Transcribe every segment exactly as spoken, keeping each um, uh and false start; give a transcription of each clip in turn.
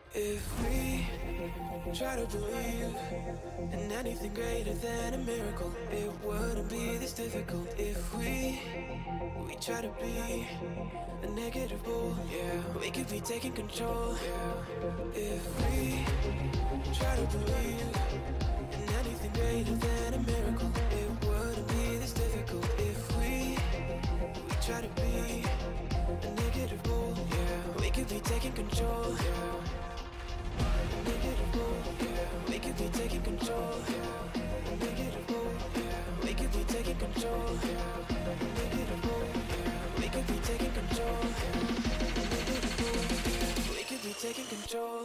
If we try to believe in anything greater than a miracle, it wouldn't be this difficult. If we we try to be a negative bull, yeah, we could be taking control. Yeah. If we try to believe in anything greater than a miracle, it wouldn't be this difficult. If we we try to be a negative bull, yeah, we could be taking control. Yeah. We could be taking control. We could be taking control. We could be taking control. We could be taking control.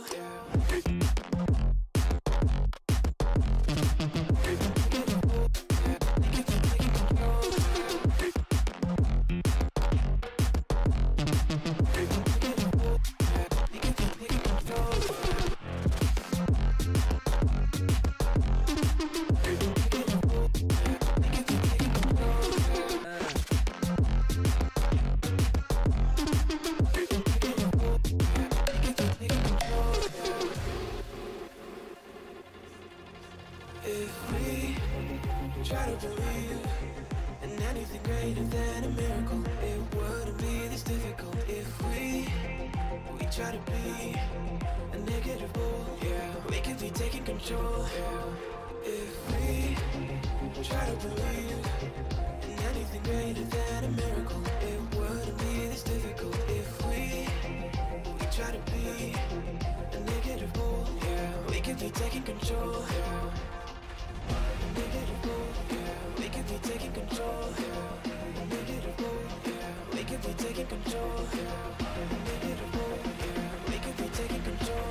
If we try to believe in anything greater than a miracle, it wouldn't be this difficult. If we we try to be a negative bull, yeah, we could be taking control. Yeah. If we try to believe in anything greater than a miracle, it wouldn't be this difficult. If we we try to be a negative bull, yeah, we could be taking control. Yeah. We could be taking control. We could be taking control. We could be taking control.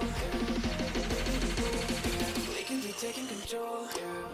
We could be taking control.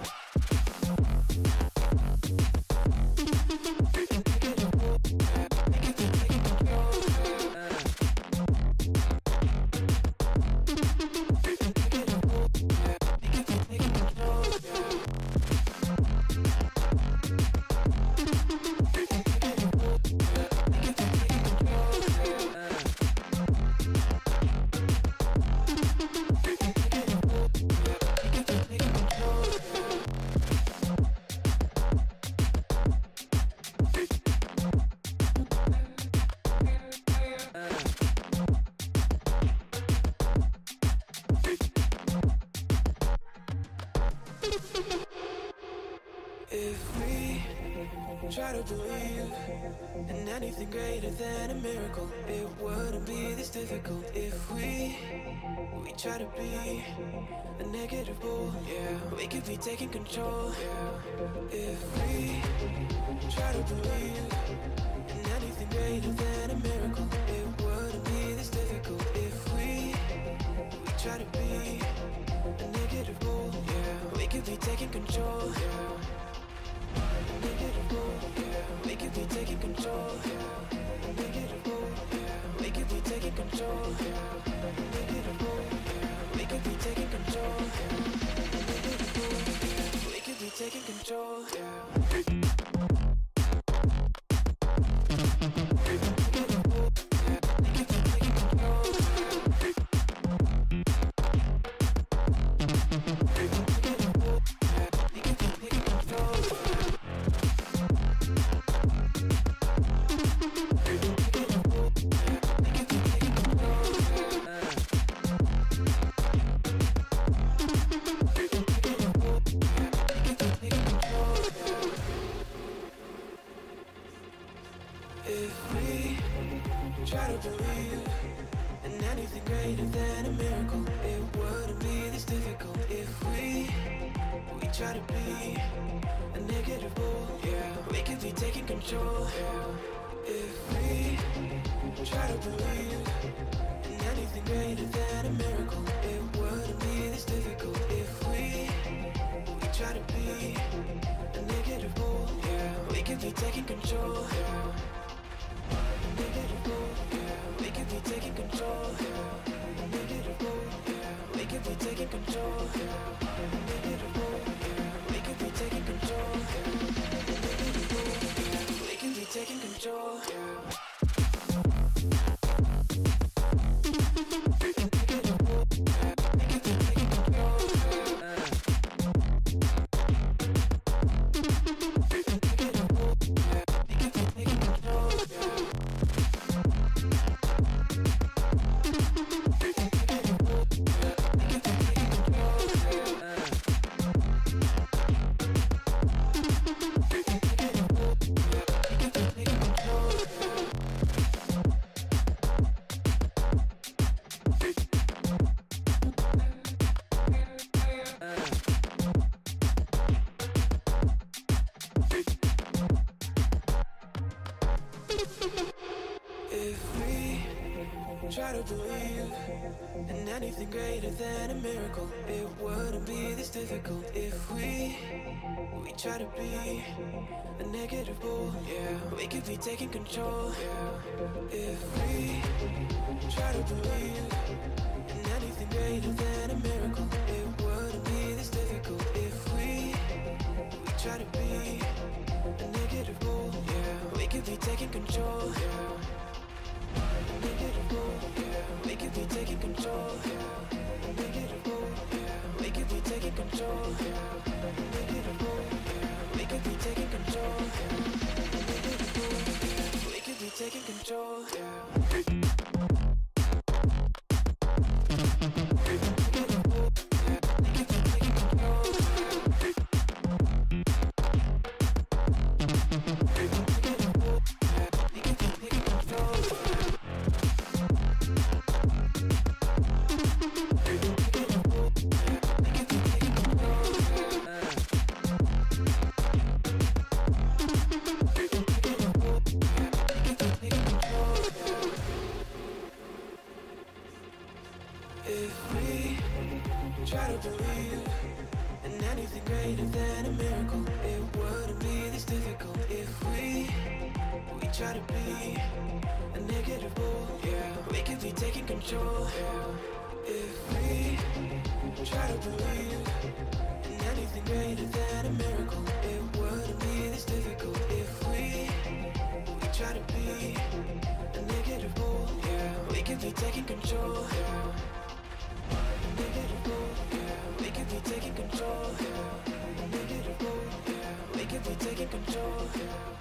If we try to believe in anything greater than a miracle, it wouldn't be this difficult. If we we try to be a negative bull, yeah, we could be taking control. Yeah. If we try to believe in anything greater than a miracle, it wouldn't be this difficult. If we we try to be a negative bull, yeah, we could be taking control. Yeah. We could be taking control. We could be taking control. We could be taking control. We could be taking control. If we try to believe in anything greater than a miracle, it wouldn't be this difficult. If we we try to be a negative bull, yeah, we could be taking control. Yeah. If we try to believe in anything greater than a miracle, it wouldn't be this difficult. If we we try to be a negative bull, yeah, we could be taking control. Yeah. We could be taking control. We could be taking control. We could be taking control. We could be taking control. Yeah. try to believe in anything greater than a miracle. It wouldn't be this difficult if we we try to be a negative bull. Yeah, we could be taking control. Yeah, if we try to believe in anything greater than a miracle. It wouldn't be this difficult if we we try to be a negative bull. Yeah, we could be taking control. Yeah. We could be taking control. We could be taking control. We could be taking control. We could be taking control. If we try to believe in anything greater than a miracle, it wouldn't be this difficult. If we we try to be a negative bull, yeah, we could be taking control. Yeah. If we try to believe in anything greater than a miracle, it wouldn't be this difficult. If we we try to be a negative bull, yeah, we could be taking control. Yeah. We could be taking control. We could be taking control.